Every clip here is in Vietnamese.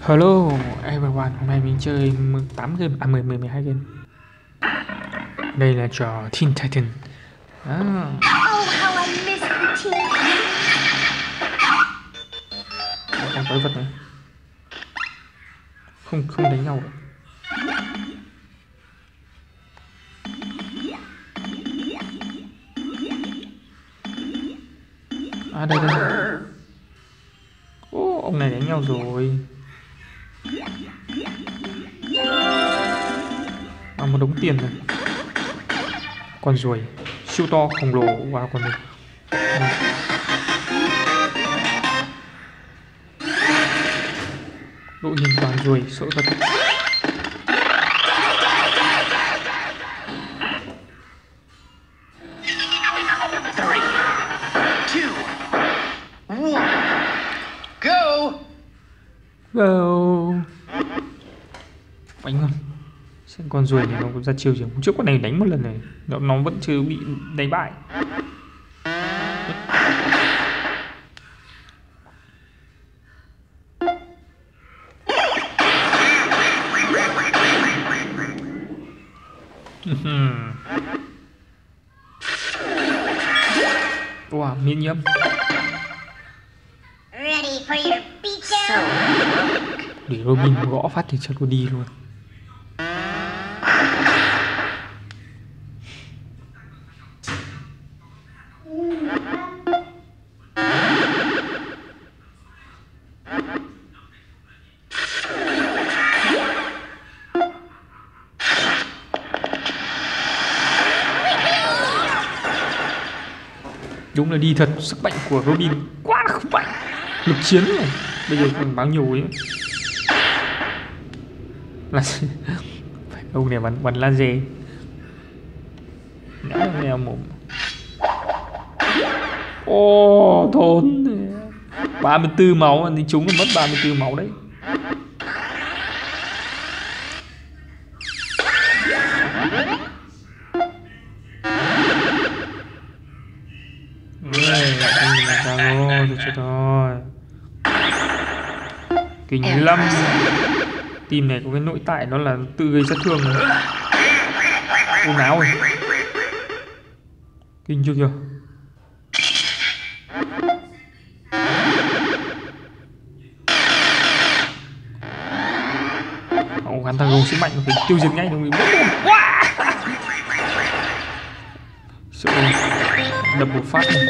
Hello everyone, hôm nay mình chơi 8 game, 12 game. Đây là trò Teen Titan. Oh, how I miss the team. Con quái vật này. Không đánh nhau được. À đây. Ô, ông này đánh nhau rồi. À, một đống tiền này. Con ruồi siêu to khổng lồ. Wow, con này. Đội hình toàn ruồi sợ thật. Go. Đánh luôn. Xem con ruồi này nó có ra chiêu chưa. Trước con này đánh một lần này nó vẫn chưa bị đánh bại. Wow, miễn nhiễm. Ready for your beatdown. Để Robin gõ phát thì cho cô đi luôn. Đúng là đi thật, sức mạnh của Robin quá là mạnh. Lực chiến này. Bây giờ còn bao nhiêu ấy. Là ông này bắn laser. Ném mồm. Ô, thốn. 34 máu thì chúng mất 34 máu đấy. Rồi. Kinh lắm. Team này có cái nội tại đó là tự gây sát thương. Ôm áo rồi. Kinh chưa kìa. Hắn thằng gồng sức mạnh phải tiêu diệt ngay đồng ý. Sợ đập một phát này.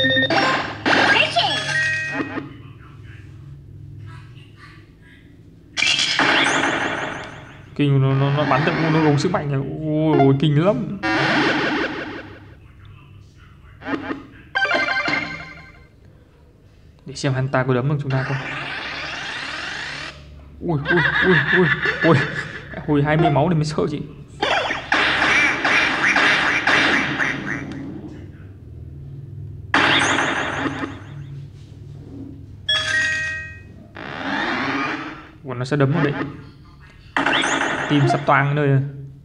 Kinh nó bắn được, nó gồng sức mạnh này. Ôi kinh lắm. Để xem hắn ta có đấm được chúng ta không. Ui hồi 20 máu thì mới sợ chị. Còn nó sẽ đấm vào đấy. Team sắp toang nơi.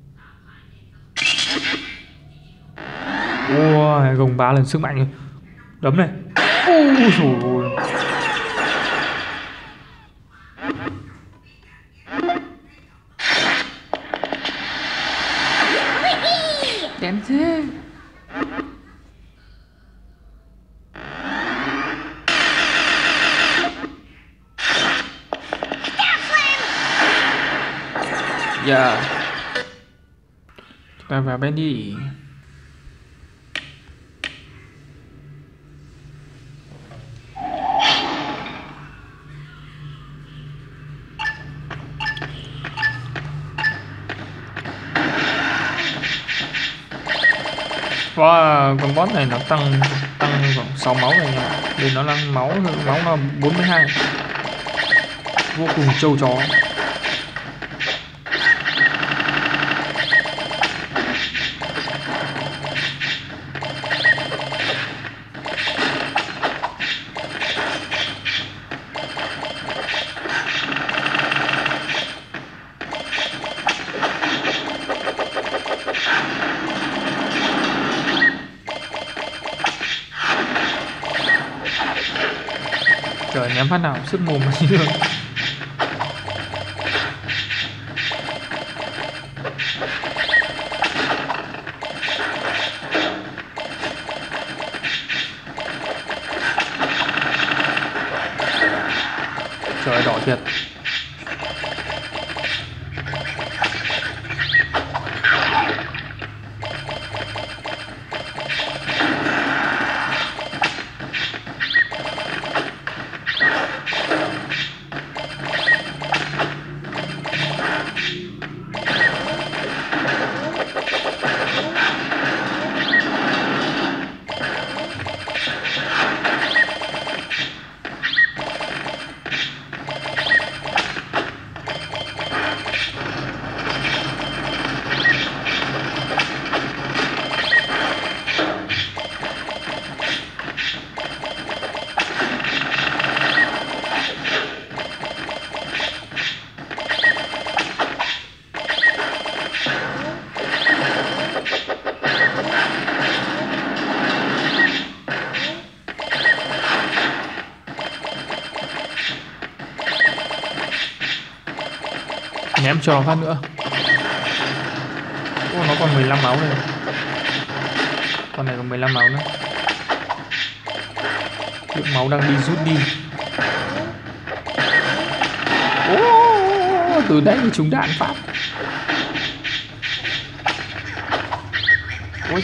Ôi, gồng 3 lần sức mạnh rồi. Đấm này. Ôi trời ơi. Đếm thế. Dạ. Chúng ta vào bên đi. Wow, con boss này nó tăng khoảng 6 máu rồi nha. Đây nó là máu nó 42. Vô cùng trâu chó. Trời, ném phát nào sức mồm mà như Trời đỏ thiệt. Ném cho phát nữa. Ô, nó còn 15 máu rồi. Con này còn 15 máu nữa. Lượng máu đang đi rút đi. Ô, từ đấy thì trúng đạn phát. Ôi.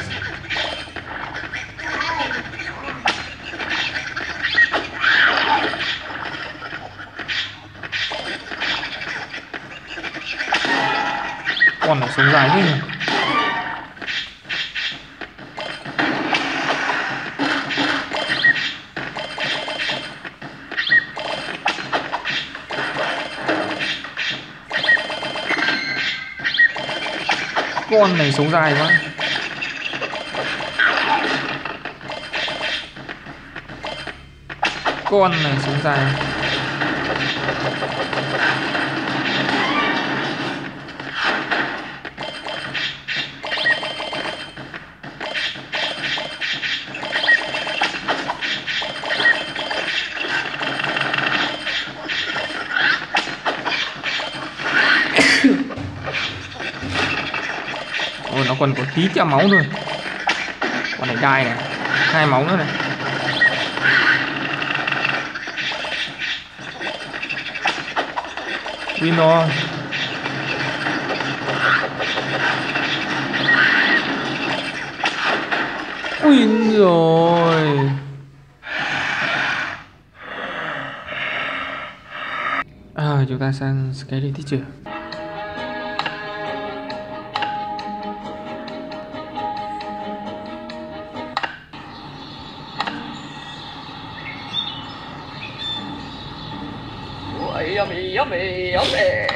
Con này sống dài thế nhỉ. Con này sống dài quá. Con này sống dài. Ôi, nó còn có tí tẹo máu thôi. Con này đai này, 2 máu nữa này. Win rồi. Win rồi. Chúng ta sang Scary Teacher. Yummy, yummy, yummy.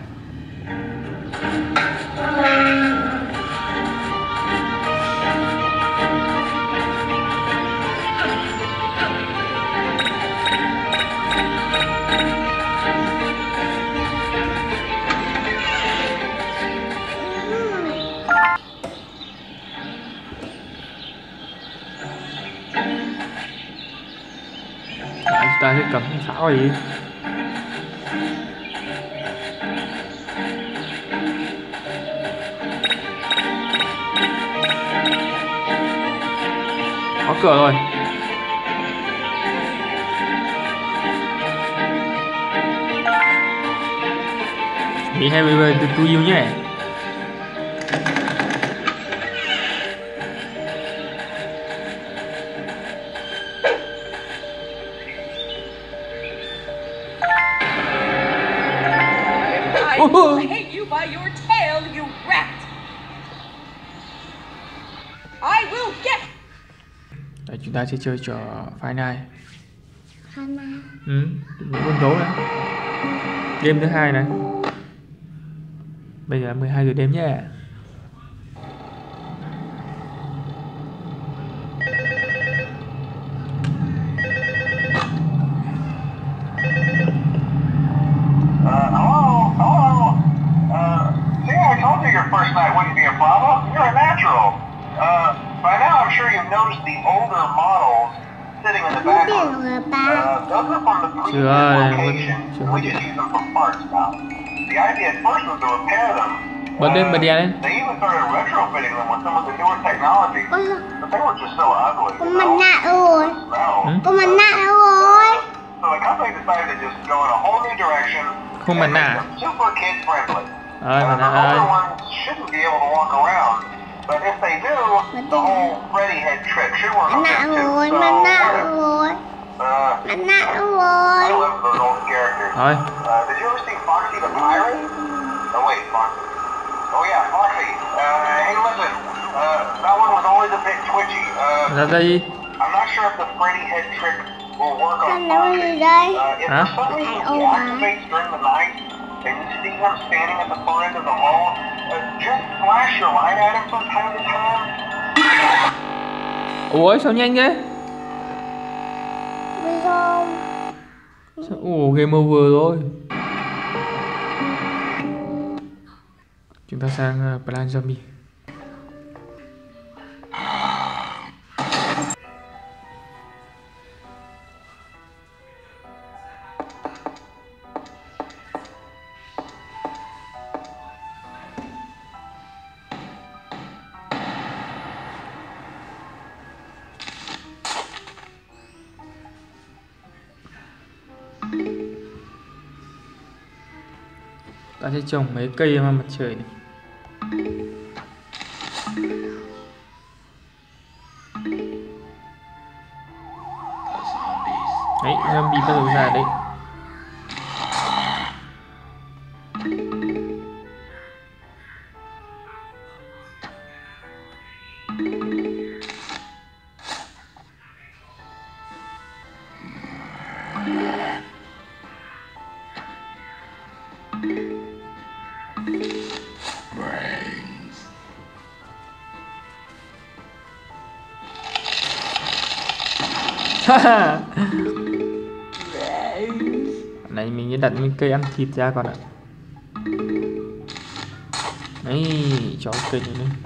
Chúng ta sẽ cầm pháo gì. Có cửa rồi. Bị hay về từ tôi yêu nhé. I hate you by your tail, you rat. I will get. Đấy, chúng ta sẽ chơi trò Five Nights. Hana. Những con gấu đấy. Game thứ 2 này. Bây giờ là 12 giờ đêm nhé. First night wouldn't be a problem. You're a natural. By now I'm sure you've noticed the older models sitting in the back. Those are from the previous location. We just use them for parts now. The idea at first was to repair them. They even started retrofitting them with some of the newer technology. But they were just so ugly. Con mặt nạ rồi. Con mặt nạ đâu rồi? So the company decided to just go in a whole new direction. Không mặt and make nạ. them super kid friendly. Mặt The nạ ơi. older ones shouldn't be able to walk around, but if they do, the whole Freddy head trick should work on them too. So, rồi. I love those old characters. Rồi. Did you ever see Foxy the Pirate? Oh wait, Foxy. Oh yeah, Foxy. Hey, listen. That one was always a bit twitchy. Ra đây. I'm not sure if the Freddy head trick will work on Con nói gì Foxy. đây? If for some reason he activates during the night and you see him standing at the far end of the hall, just flash your light at him from time to time. Ủa sao nhanh thế? Bây giờ Ồ, game over rồi. Chúng ta sang Plan Zombie. Ta sẽ trồng mấy cây hoa mặt trời này. Đấy, zombie bắt đầu ra đấy. Này mình sẽ đặt những cây ăn thịt ra con ạ. Đấy, cho cây này lên.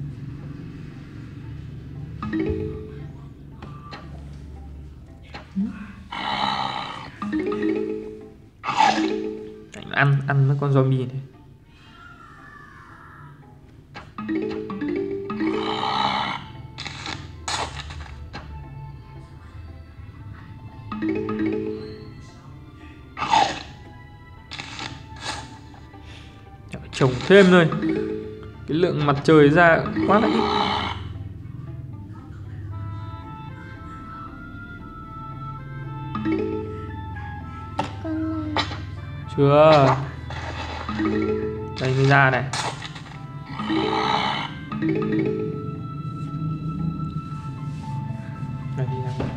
Ăn mấy con zombie này. Phải trồng thêm thôi. Cái lượng mặt trời ra quá là ít. Chưa. Đây mới ra này. Đây đi ra.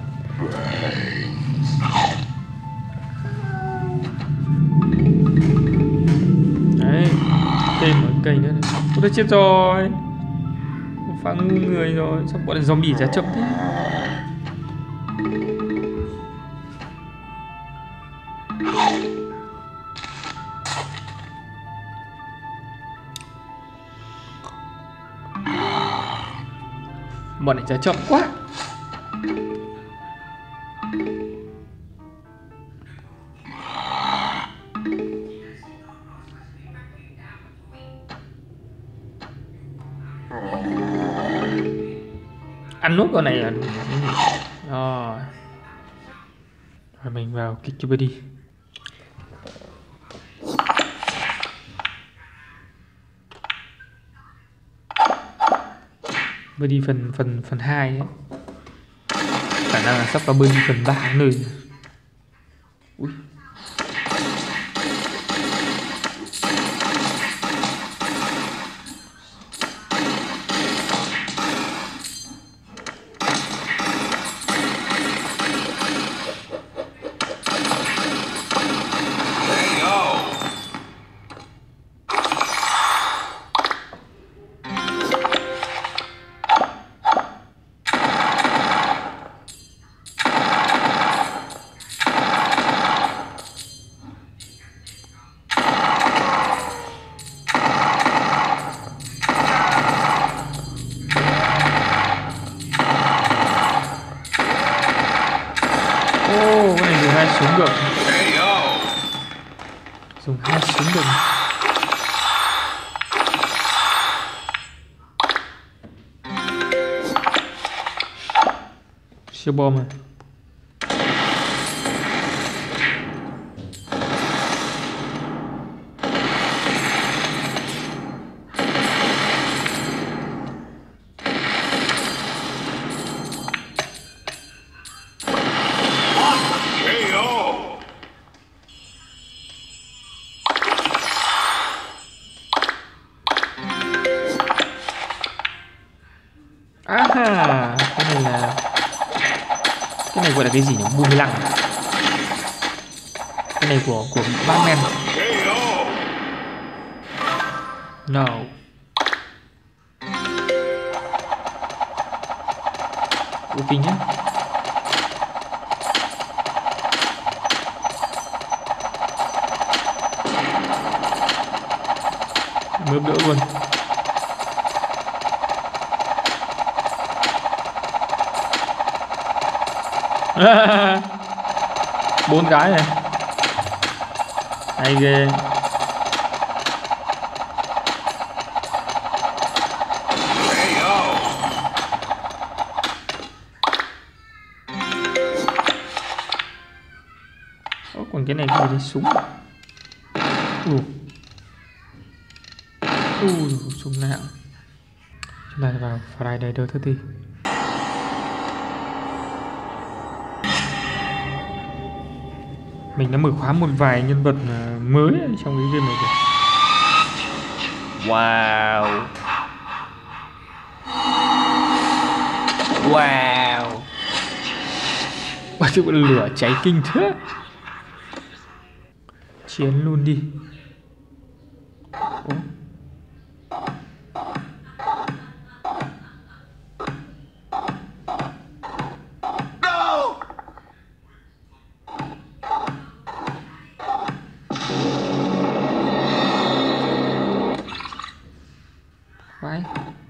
Đấy, thêm một cây nữa này. Ôi, đã chết rồi. Phá ngu người rồi. Sao bọn zombie ra chậm thế? Bọn này ra chậm quá. Ăn nốt con này là đủ. Rồi. Rồi mình vào kích cho đi. Mới đi phần 2 ấy. Khả năng là sắp vào bên phần 3 nơi. Ui. Cái này dùng 2 súng được. Dùng 2 súng được. Siêu bom này. Ha, cái này gọi là cái gì nhỉ? Boomerang. Cái này của Batman. No. Ủa kinh nhá. Mướp đỡ luôn. Bốn cái này hay ghê. Còn cái này cái gì súng. Súng nào. Chúng ta vào Friday the 30th. Mình đã mở khóa một vài nhân vật mới trong cái game này rồi. Wow. Wow. Bao nhiêu lửa cháy kinh thế. Chiến luôn đi. Ủa? Vãi.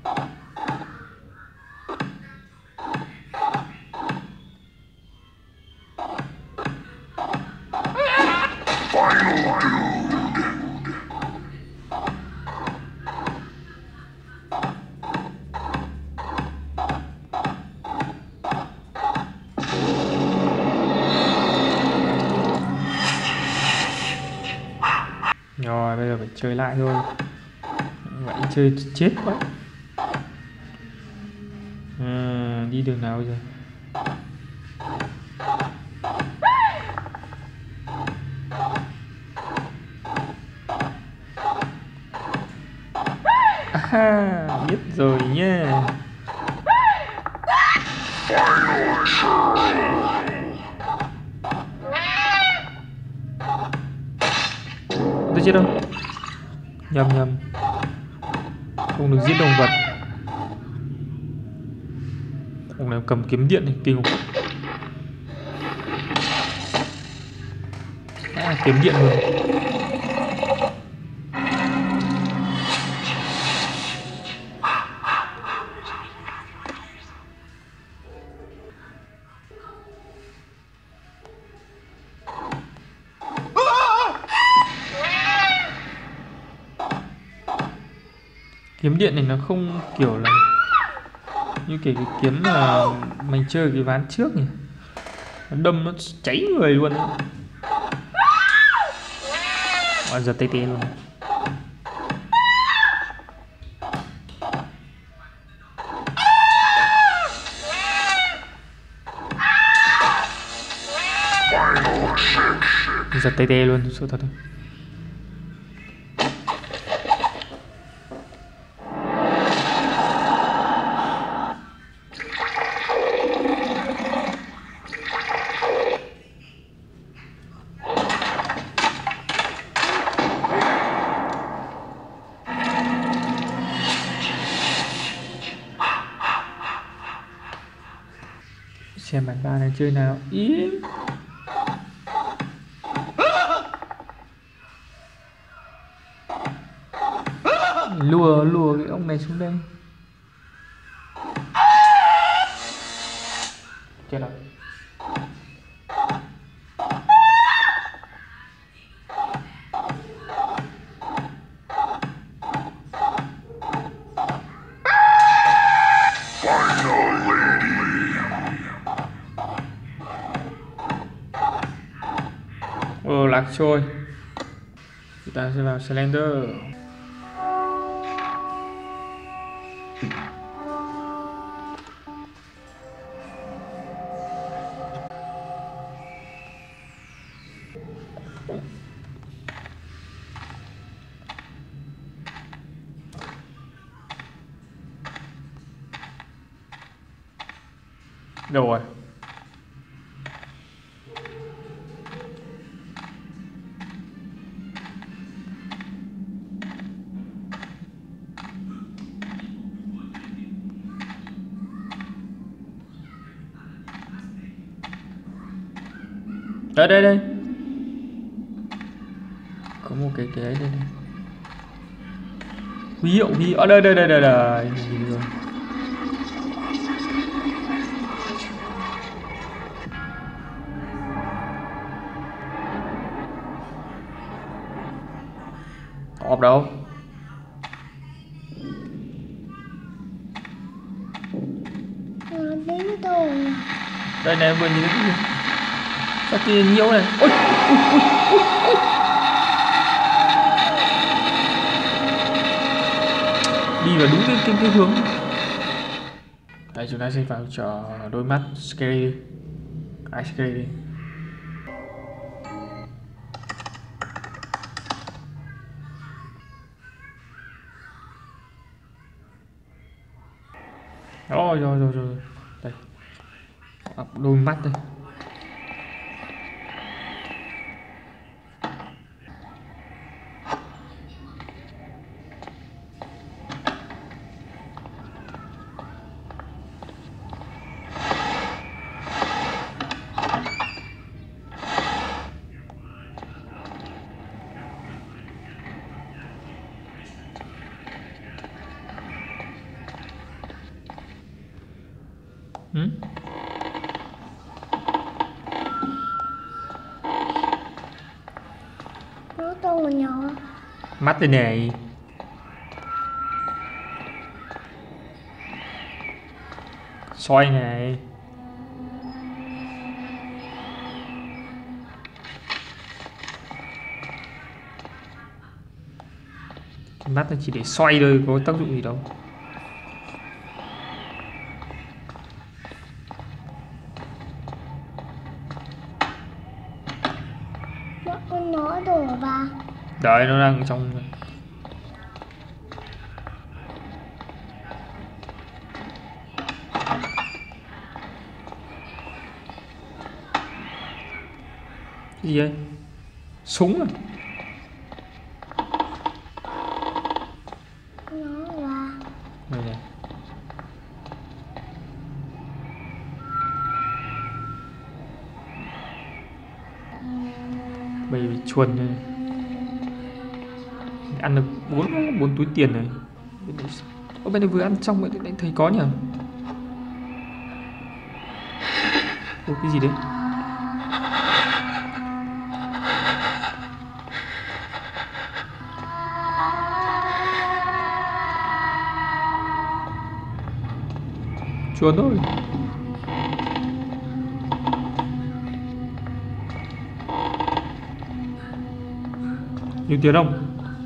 Rồi bây giờ phải chơi lại thôi. Vậy chơi chết quá. Đi đường nào bây giờ? Biết rồi nha. Tôi chết đâu? Nhầm. Không được giết động vật. Ông này cầm kiếm điện này kinh khủng. Kiếm điện luôn. Kiếm điện này nó không kiểu là như cái kiếm mà mình chơi cái ván trước nhỉ. Nó đâm nó cháy người luôn ấy. Giờ tê tê luôn. Giờ tê tê luôn, sự thật thôi. Xem bản ba này chơi nào. Im. Lùa cái ông này xuống đây. Chết rồi. Lạc trôi. Chúng ta sẽ vào Slender. Đâu rồi? Đây đây. Có một cái ấy đây này. Huy hiệu ở đây đây. Nhìn rồi. Họp đâu? Đến rồi. Đây này vừa nhìn thấy cái gì? Sao kia nhiễu này? Ôi. Đi vào đúng cái hướng. Đây chúng ta sẽ vào cho đôi mắt scary đi. Ai scary đi. Rồi. Đây. Đôi mắt đây. Nó to mà nhỏ. Mắt đây này. Xoay này. Mắt là chỉ để xoay thôi, có tác dụng gì đâu. Nó đổ bà. Đấy, nó đang trong. Cái gì đây? Súng à? Nó là Đây này. Bầy chuồn này. Ăn được 4 túi tiền này. Bên này vừa ăn xong vậy lại thấy có nhỉ? Ủa cái gì đấy? Chuồn thôi. Nhiều tiền không?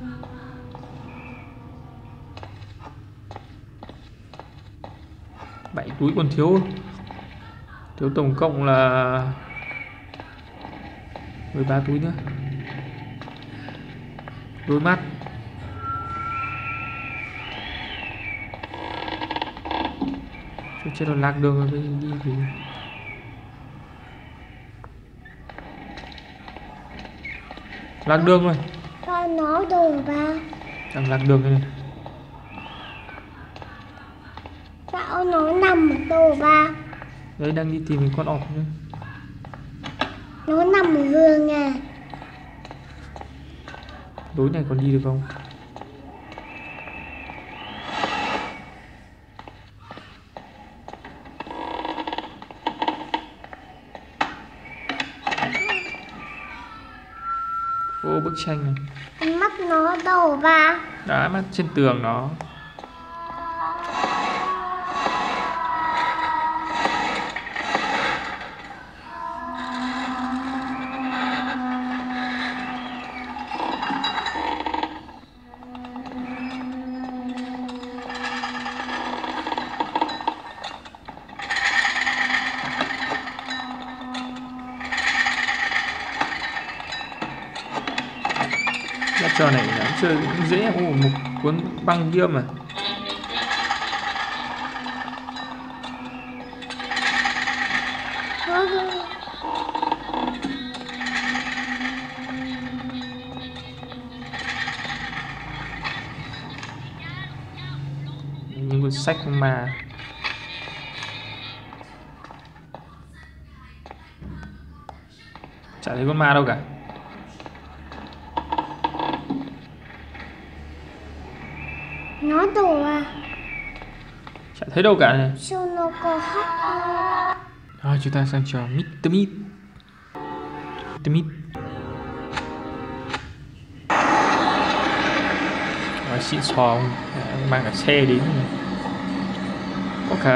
Bảy túi còn thiếu tổng cộng là 13 túi nữa. Đôi mắt. Chết rồi, lạc đường rồi, đi thì lạc đường rồi. cho nó đổ bà. Đang lạc đường này. Sao nó nằm ở đồ bà? Đấy, đang đi tìm con ọc nữa. Nó nằm ở giường à? Lối này còn đi được không? Ô, bức tranh này. Con mắt nó đâu bà? Đá mắt trên tường nó. Trò này nó chơi cũng dễ. Một cuốn băng kia mà. sách mà. Chả thấy con ma đâu cả. Nó đồ à? Chả thấy đâu cả này. Sao nó có hot? Rồi chúng ta sang trò Mr. Meat. Mr. Meat. Rồi xịn sò, ông mang cả xe đến. Ok.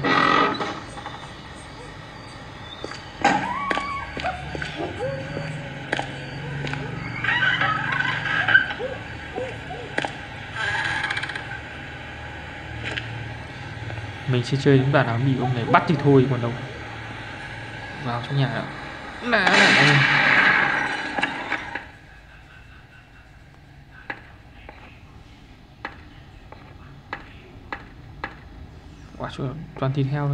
Mình sẽ chơi những đoạn nào bị ông này bắt thì thôi, còn đâu vào trong nhà nữa. Quả toàn thịt heo thôi.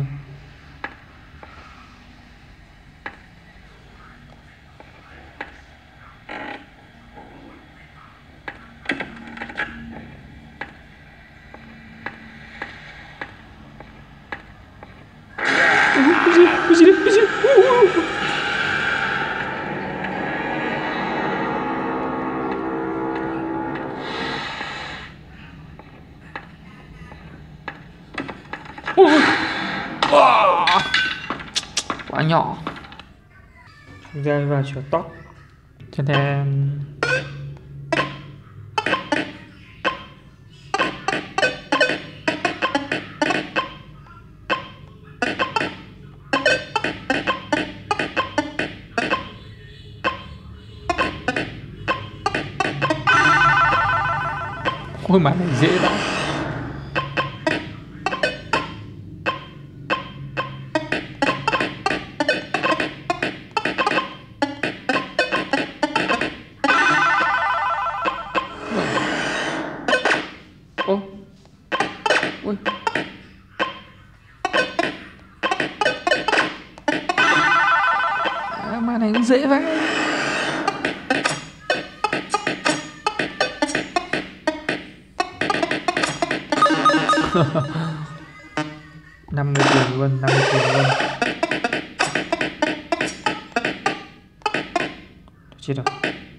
Cái gì đấy? Quá nhỏ. Chúng ta vào chỗ top. Cho nên ôi mà này dễ đó. Ô ôi mà này cũng dễ vậy. Năm mươi tiền luôn, 50 tiền luôn. Chết rồi.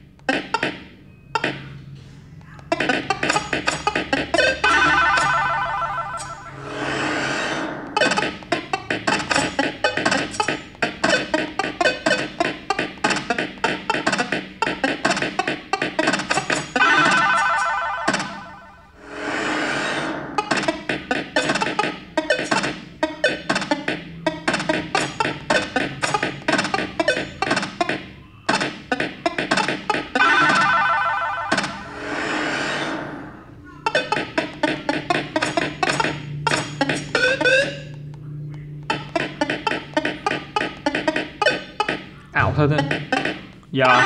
Ảo thật đấy. Dạ.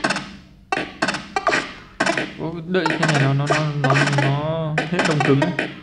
Đợi cái này nó hết đông cứng ấy.